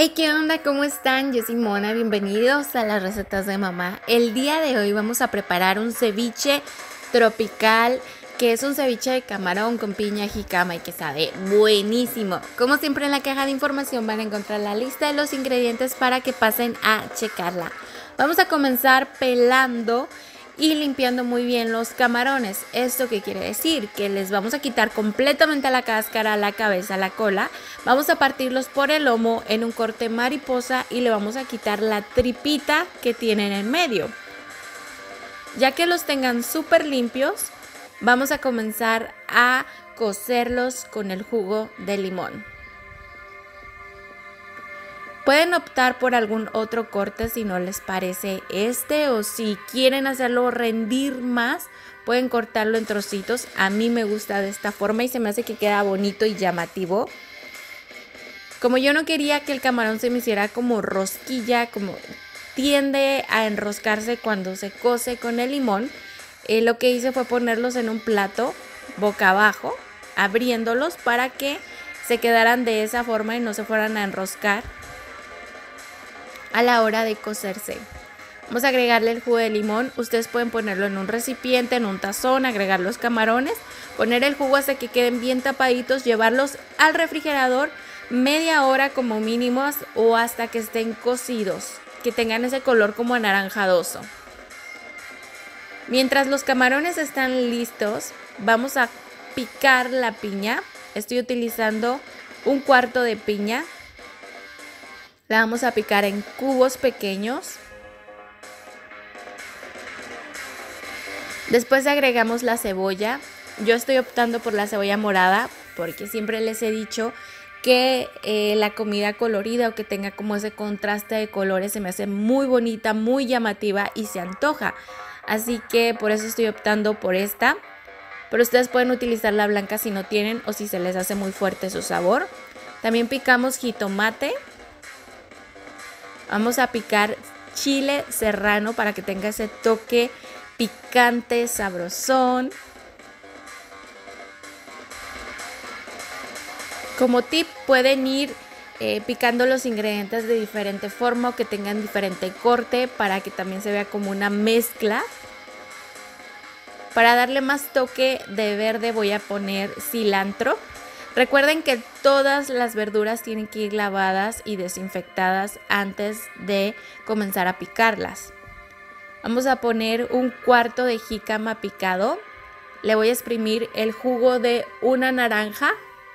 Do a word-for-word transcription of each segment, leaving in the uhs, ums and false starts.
Hey, ¿qué onda? ¿Cómo están? Yo soy Mona, bienvenidos a las recetas de mamá. El día de hoy vamos a preparar un ceviche tropical, que es un ceviche de camarón con piña, jicama y que sabe buenísimo. Como siempre en la caja de información van a encontrar la lista de los ingredientes para que pasen a checarla. Vamos a comenzar pelando y limpiando muy bien los camarones. ¿Esto qué quiere decir? Que les vamos a quitar completamente la cáscara, la cabeza, la cola. Vamos a partirlos por el lomo en un corte mariposa y le vamos a quitar la tripita que tienen en medio. Ya que los tengan súper limpios, vamos a comenzar a cocerlos con el jugo de limón. Pueden optar por algún otro corte si no les parece este, o si quieren hacerlo rendir más, pueden cortarlo en trocitos. A mí me gusta de esta forma y se me hace que queda bonito y llamativo. Como yo no quería que el camarón se me hiciera como rosquilla, como tiende a enroscarse cuando se cose con el limón, eh, lo que hice fue ponerlos en un plato boca abajo, abriéndolos para que se quedaran de esa forma y no se fueran a enroscar a la hora de cocerse. Vamos a agregarle el jugo de limón. Ustedes pueden ponerlo en un recipiente, en un tazón, agregar los camarones, poner el jugo hasta que queden bien tapaditos, llevarlos al refrigerador media hora como mínimo o hasta que estén cocidos, que tengan ese color como anaranjadoso. Mientras los camarones están listos, vamos a picar la piña. Estoy utilizando un cuarto de piña. La vamos a picar en cubos pequeños. Después agregamos la cebolla. Yo estoy optando por la cebolla morada porque siempre les he dicho que eh, la comida colorida o que tenga como ese contraste de colores se me hace muy bonita, muy llamativa y se antoja. Así que por eso estoy optando por esta. Pero ustedes pueden utilizar la blanca si no tienen o si se les hace muy fuerte su sabor. También picamos jitomate. Vamos a picar chile serrano para que tenga ese toque picante, sabrosón. Como tip, pueden ir eh, picando los ingredientes de diferente forma o que tengan diferente corte para que también se vea como una mezcla. Para darle más toque de verde voy a poner cilantro. Recuerden que todas las verduras tienen que ir lavadas y desinfectadas antes de comenzar a picarlas. Vamos a poner un cuarto de jícama picado. Le voy a exprimir el jugo de una naranja.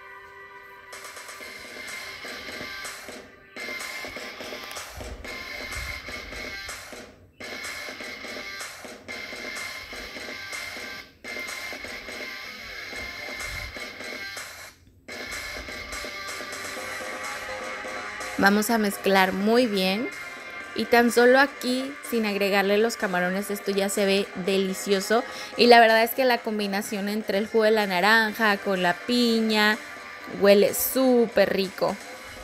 Vamos a mezclar muy bien y tan solo aquí, sin agregarle los camarones, esto ya se ve delicioso. Y la verdad es que la combinación entre el jugo de la naranja con la piña huele súper rico.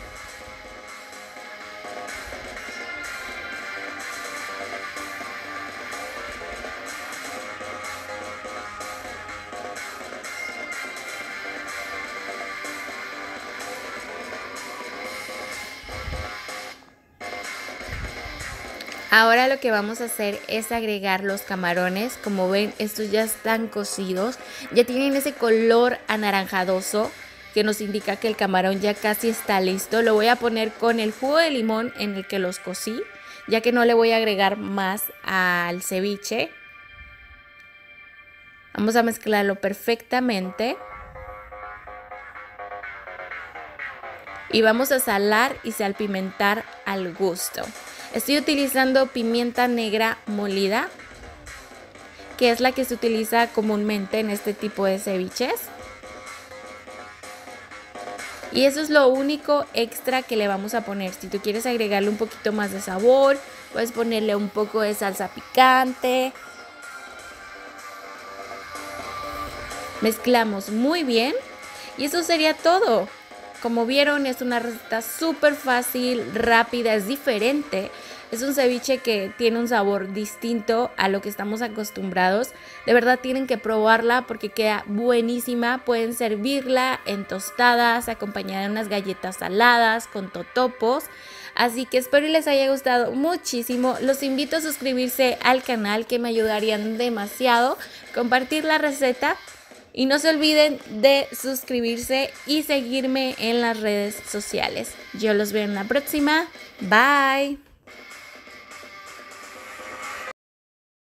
Ahora lo que vamos a hacer es agregar los camarones. Como ven, estos ya están cocidos, ya tienen ese color anaranjadoso que nos indica que el camarón ya casi está listo. Lo voy a poner con el jugo de limón en el que los cocí, ya que no le voy a agregar más al ceviche. Vamos a mezclarlo perfectamente. Y vamos a salar y salpimentar al gusto. Estoy utilizando pimienta negra molida, que es la que se utiliza comúnmente en este tipo de ceviches. Y eso es lo único extra que le vamos a poner. Si tú quieres agregarle un poquito más de sabor, puedes ponerle un poco de salsa picante. Mezclamos muy bien y eso sería todo. como vieron, es una receta súper fácil, rápida, es diferente. Es un ceviche que tiene un sabor distinto a lo que estamos acostumbrados. De verdad tienen que probarla porque queda buenísima. Pueden servirla en tostadas, acompañada de unas galletas saladas, con totopos. Así que espero y les haya gustado muchísimo. Los invito a suscribirse al canal, que me ayudarían demasiado. Compartir la receta. Y no se olviden de suscribirse y seguirme en las redes sociales. Yo los veo en la próxima. Bye.